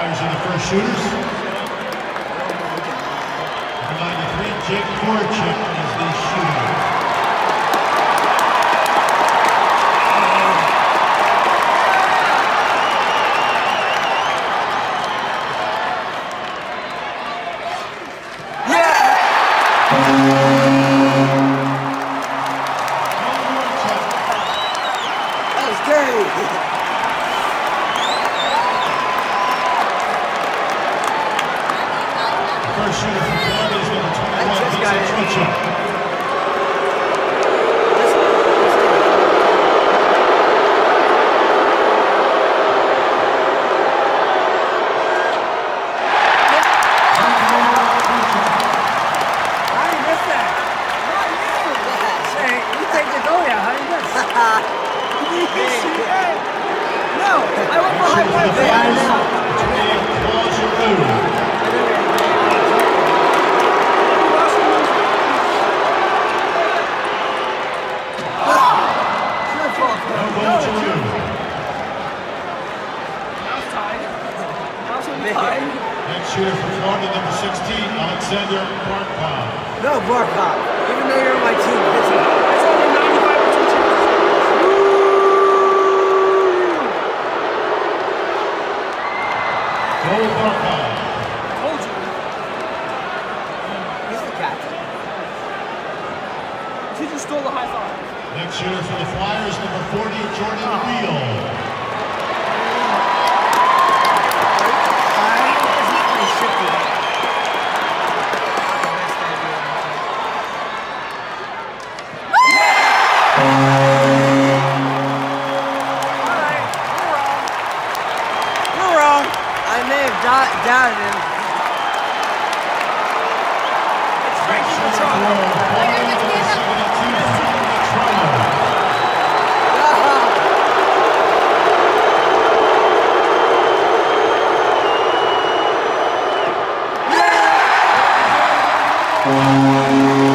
Flyers are the first shooters. Number 93, Jake Korchik is the shooter. First shooter from Florida is number 21, Vincent Trochet. How did you miss that? Not you! Hey, you take the goal now. How did you miss? No, I went for high five. Next shooter from Florida, number 16, Alexander Barkov. No, Barkov. Even though you're on my team, it's only 95% chance. Goal Barkov. Told you. He's the captain. He just stole the high five. Next shooter for the Flyers, number 40, Jordan Wheel. I may have doubted him. It's Frankie Petrano. Yeah!